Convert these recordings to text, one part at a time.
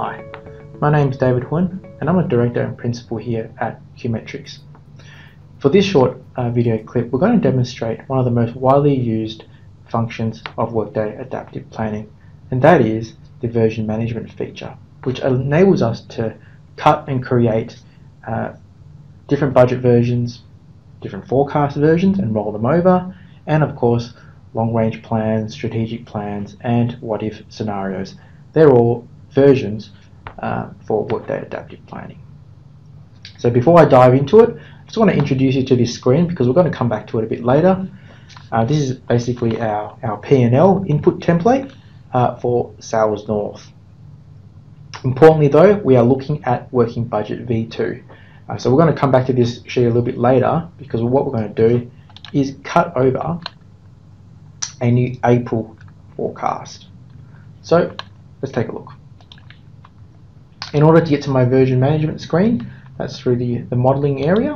Hi, my name is David Huynh and I'm a Director and Principal here at QMetrix. For this short video clip, we're going to demonstrate one of the most widely used functions of Workday Adaptive Planning, and that is the version management feature, which enables us to cut and create different budget versions, different forecast versions and roll them over, and of course long-range plans, strategic plans, and what-if scenarios. They're all versions for Workday Adaptive Planning. So before I dive into it, I just want to introduce you to this screen because we're going to come back to it a bit later. This is basically our P&L input template for Sales North. Importantly though, we are looking at Working Budget V2. So we're going to come back to this sheet a little bit later because what we're going to do is cut over a new April forecast. So let's take a look. In order to get to my version management screen, that's through the modeling area,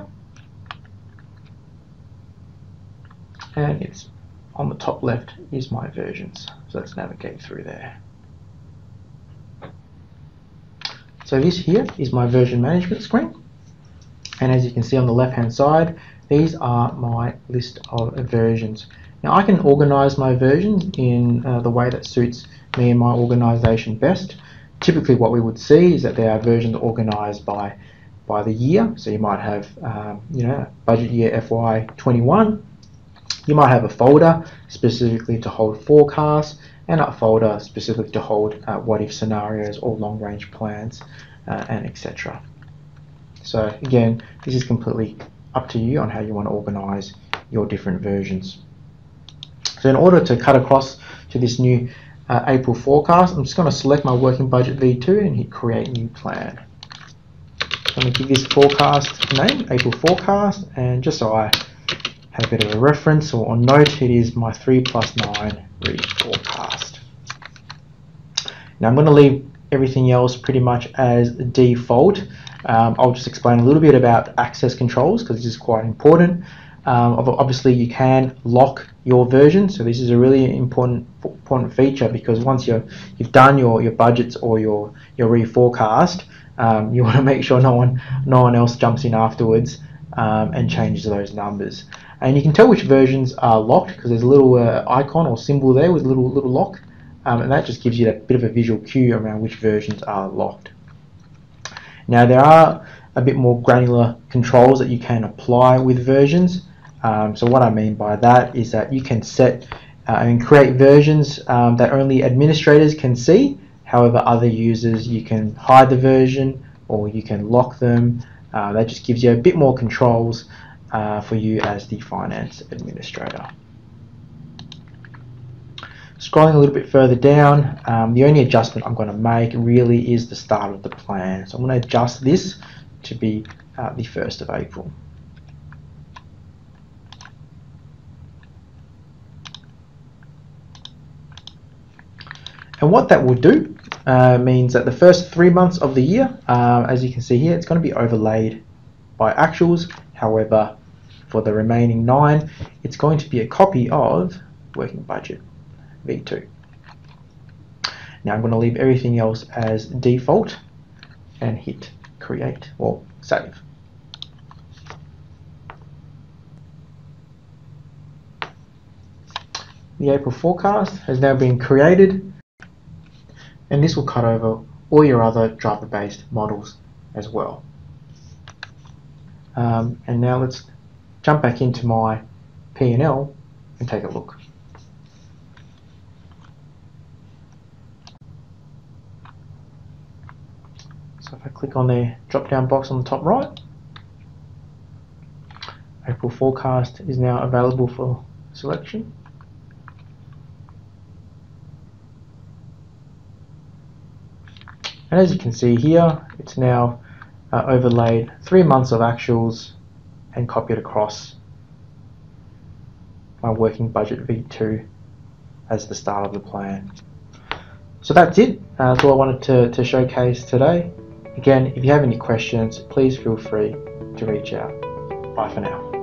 and it's on the top left is my versions. So let's navigate through there. So this here is my version management screen, and as you can see on the left hand side, these are my list of versions. Now I can organize my versions in the way that suits me and my organization best. Typically what we would see is that there are versions organized by the year. So you might have budget year FY21. You might have a folder specifically to hold forecasts and a folder specifically to hold what if scenarios or long range plans and etc. So again, this is completely up to you on how you want to organize your different versions. So in order to cut across to this new April forecast, I'm just going to select my Working Budget V2 and hit Create New Plan. I'm going to give this forecast name, April Forecast, and just so I have a bit of a reference or note, it is my 3+9 reforecast. Now I'm going to leave everything else pretty much as default. I'll just explain a little bit about access controls because this is quite important. Obviously you can lock your version, so this is a really important feature because once you've done your budgets or your reforecast, you want to make sure no one else jumps in afterwards and changes those numbers. And you can tell which versions are locked because there's a little icon or symbol there with a little lock, and that just gives you a bit of a visual cue around which versions are locked. Now there are a bit more granular controls that you can apply with versions. So what I mean by that is that you can set and create versions that only administrators can see. However, other users, you can hide the version or you can lock them. That just gives you a bit more controls for you as the finance administrator. Scrolling a little bit further down, the only adjustment I'm going to make really is the start of the plan. So I'm going to adjust this to be the 1st of April. And what that will do means that the first 3 months of the year, as you can see here, it's going to be overlaid by actuals. However, for the remaining 9, it's going to be a copy of Working Budget V2. Now I'm going to leave everything else as default and hit create or save. The April forecast has now been created, and this will cut over all your other driver-based models as well. And now let's jump back into my P&L and take a look. So if I click on the drop-down box on the top right, April forecast is now available for selection. And as you can see here, it's now overlaid 3 months of actuals and copied across my Working Budget V2 as the start of the plan. So that's it. That's all I wanted to showcase today. Again, if you have any questions, please feel free to reach out. Bye for now.